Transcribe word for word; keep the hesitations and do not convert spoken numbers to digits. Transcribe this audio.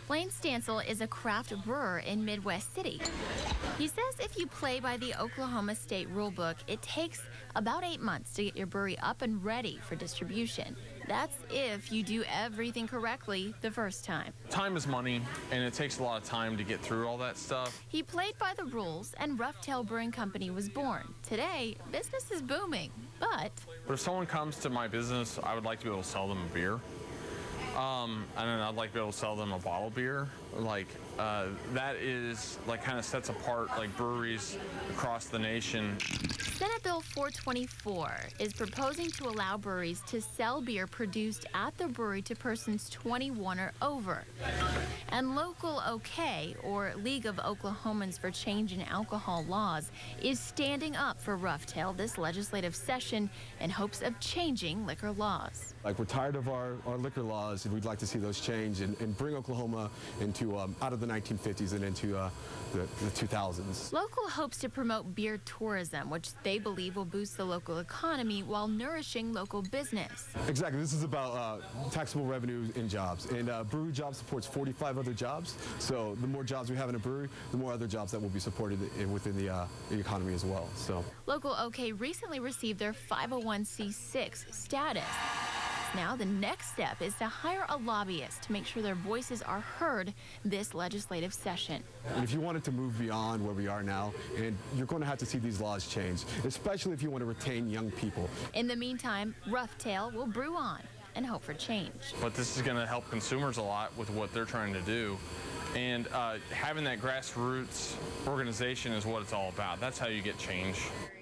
Lane Stansel is a craft brewer in Midwest City. He says if you play by the Oklahoma State rulebook, it takes about eight months to get your brewery up and ready for distribution. That's if you do everything correctly the first time. Time is money, and it takes a lot of time to get through all that stuff. He played by the rules, and Rough Tail Brewing Company was born. Today, business is booming, but... But if someone comes to my business, I would like to be able to sell them a beer. Um, and then I'd like to be able to sell them a bottle beer. Like, uh, that is, like, kind of sets apart, like, breweries across the nation. Senate Bill four twenty-four is proposing to allow breweries to sell beer produced at the brewery to persons twenty-one or over. And Local OK, or League of Oklahomans for Change in Alcohol Laws, is standing up for Rough Tail this legislative session in hopes of changing liquor laws. Like, we're tired of our, our liquor laws, and we'd like to see those change and, and bring Oklahoma into um, out of the nineteen fifties and into uh, the, the two thousands. Local hopes to promote beer tourism, which they believe will boost the local economy while nourishing local business. Exactly. This is about uh, taxable revenue and jobs. And uh, brewery job supports forty-five other jobs. So the more jobs we have in a brewery, the more other jobs that will be supported in, within the, uh, the economy as well. So Local OK recently received their five oh one c six status. Now the next step is to hire a lobbyist to make sure their voices are heard this legislative session. And if you wanted to move beyond where we are now, and you're going to have to see these laws change, especially if you want to retain young people. In the meantime, Rough Tail will brew on and hope for change. But this is going to help consumers a lot with what they're trying to do. And uh, having that grassroots organization is what it's all about. That's how you get change.